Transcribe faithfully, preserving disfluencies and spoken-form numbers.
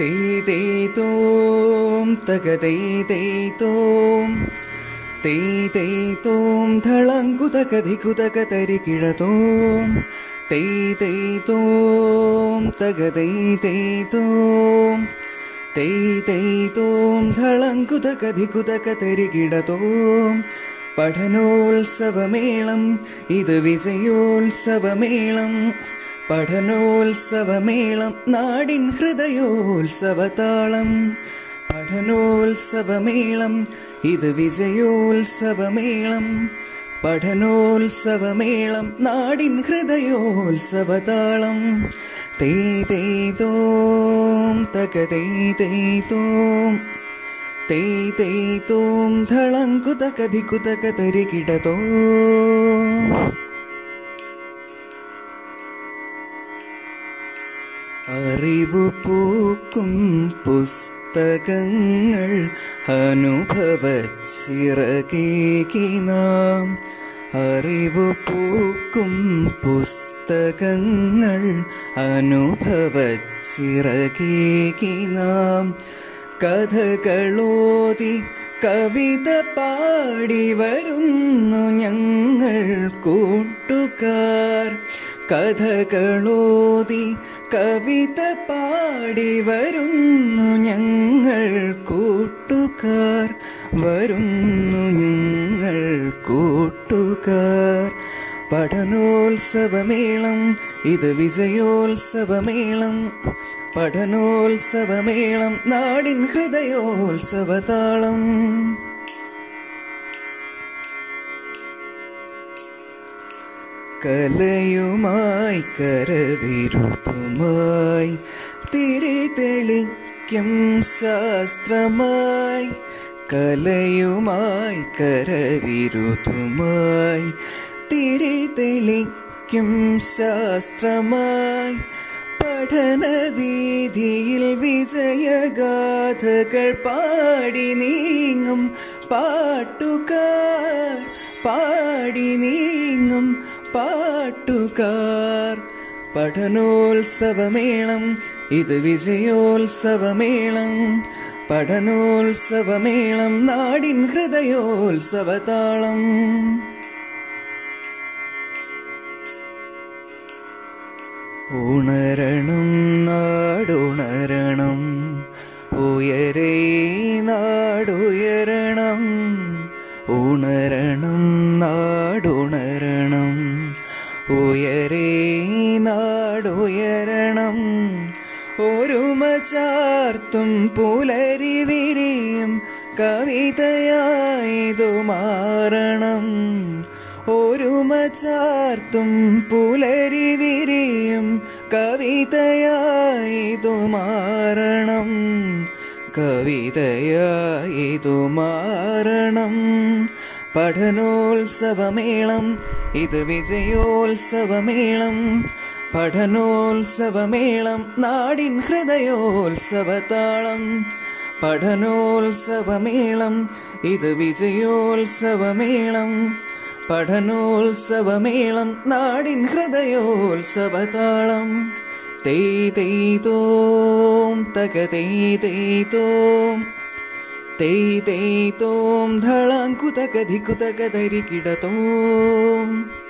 തേയ് തേയ് തോം തക തേയ് തേയ് തോം തേയ് തേയ് തോം ധളങ്കുതക ധികുതക തരികിഴതോം തേയ് തേയ് തോം തക തേയ് തേയ് തോം തേയ് തേയ് തോം ധളങ്കുതക ധികുതക തരികിടതോം. പഠനോത്സവമേളം ഇത് വിജയോത്സവമേളം. പഠനോത്സവമേളം നാടിൻ ഹൃദയോത്സവതാളം. പഠനോത്സവമേളം ഇത് വിജയോത്സവമേളം. പഠനോത്സവമേളം നാടിൻ ഹൃദയോത്സവതാളം. തേയ് തേയ് തോം തക തേയ് തേയ് തോം തേയ് തേയ് തോം ധളങ്കുതക ധികുതക തരികിടതോം. അറിവു പൂക്കും പുസ്തകങ്ങൾ അനുഭവച്ചിറകേകി നാം. അറിവു പൂക്കും പുസ്തകങ്ങൾ അനുഭവച്ചിറകേകി നാം. കഥകളോതി കവിത പാടി വരുന്നു ഞങ്ങൾ കൂട്ടുകാർ. കഥകളോതി കവിത പാടി വരുന്നു ഞങ്ങൾ കൂട്ടുകാർ. വരുന്നു ഞങ്ങൾ കൂട്ടുകാർ. പഠനോത്സവമേളം ഇത് വിജയോത്സവമേളം. പഠനോത്സവമേളം നാടിൻ ഹൃദയോത്സവതാളം. കലയുമായി കരവിരുതുമായി തിരിതെളിക്കും ശാസ്ത്രമായി. കലയുമായി കരവിരുതുമായി തിരിതെളിക്കും ശാസ്ത്രമായി. പഠനവീഥിയിൽ വിജയഗാഥകൾ പാടി നീങ്ങും പാട്ടുകാർ. പാടി നീങ്ങും പാട്ടുകാർ. പഠനോത്സവമേളം ഇത് വിജയോത്സവമേളം. പഠനോത്സവമേളം നാടിൻ ഹൃദയോത്സവതാളം. ഉണരണം നാടുണരണം, ഉയരേ നാടുയരണം. ഉണരണം നാടുണരണം, ഉയരേ നാടുയരണം. ഒരുമ ചാർത്തും പുലരി വിരിയും കവിതയായിതു മാറണം. ഒരുമ ചാർത്തും പുലരി വിരിയും കവിതയായിതു മാറണം. കവിതയായിതു മാറണം. പഠനോത്സവമേളം ഇത് വിജയോത്സവമേളം. പഠനോത്സവമേളം നാടിൻ ഹൃദയോത്സവതാളം. പഠനോത്സവമേളം ഇത് വിജയോത്സവമേളം. പഠനോത്സവമേളം നാടിൻ ഹൃദയോത്സവതാളം. തേയ് തേയ് തോം തക തേയ് തേയ് തോം തേയ് തേയ് തോം ധളങ്കുതക ധികുതക തരികിടതോം.